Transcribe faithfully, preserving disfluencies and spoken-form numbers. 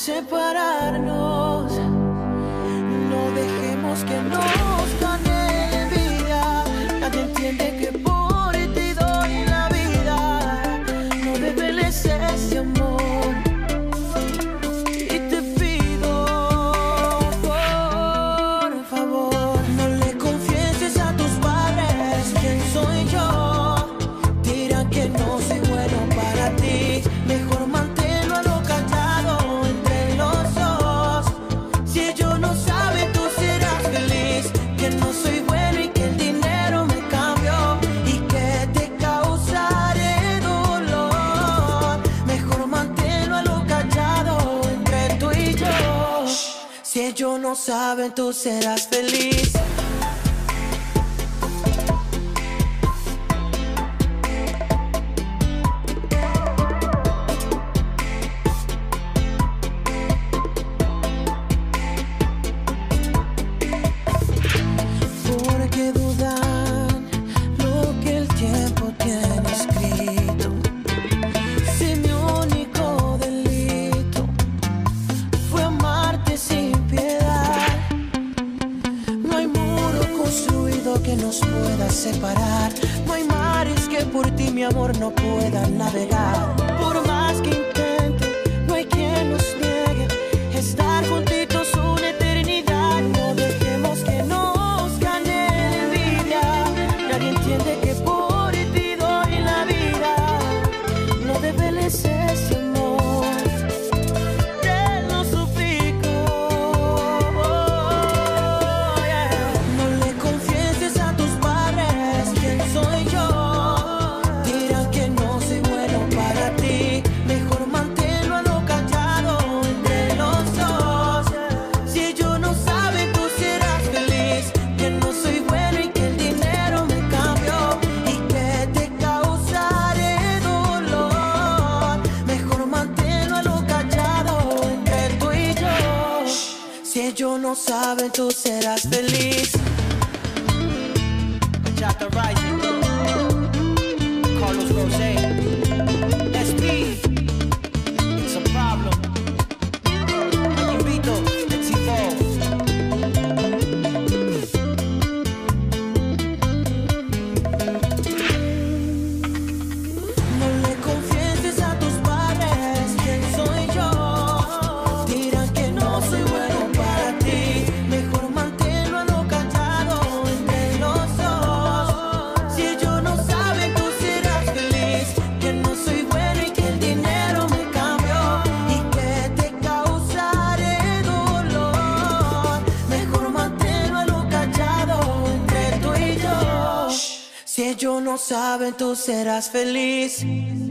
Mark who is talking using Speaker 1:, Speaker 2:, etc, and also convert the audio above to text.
Speaker 1: separarnos. No dejemos que nos gane la envidia. Nadie entiende que por ti doy la vida. No debeles ese amor. Y te pido, por favor, no le confieses a tus padres quién soy yo. Dirán que no soy bueno para ti. Mejor manténlo a lo callado entre los dos. Si ellos no saben, tú serás feliz. Que no soy bueno y que el dinero me cambió y que te causaré dolor. Mejor manténlo a lo callado entre tú y yo. Si ellos no saben, tú serás feliz. Porque dudan lo que el tiempo tiene escrito. Si mi único delito fue amarte sin piedad, no hay muro construido que nos pueda separar. No hay mares que por ti, mi amor, no puedan navegar. Por más que intente, no hay quien nos niegue estar juntitos una eternidad. No dejemos que nos gane la envidia. Nadie entiende que por ti doy la vida. No debeles ese amor. Te lo suplico. Oh, yeah. No le confieses a tus padres quién soy yo. Dirán que no soy bueno para ti. Mejor manténlo a lo callado entre los dos. Si ellos no saben, tú serás feliz. Que no soy bueno y que el dinero me cambió y que te causaré dolor. Mejor manténlo a lo callado entre tú y yo. Si ellos no saben, tú serás feliz. Jack Rising, Carlos Rosé, S P, it's a problem. Ayubito, let's evolve. No le confieses a tus padres quién soy yo. Dirán que no soy bueno para ti. Mejor manténlo a lo callado entre los dos. Si ellos no saben, tú serás feliz. Que no soy bueno y que el dinero me cambió y que te causaré dolor. Mejor manténlo a lo callado entre tú y yo. Si ellos no saben, tú serás feliz.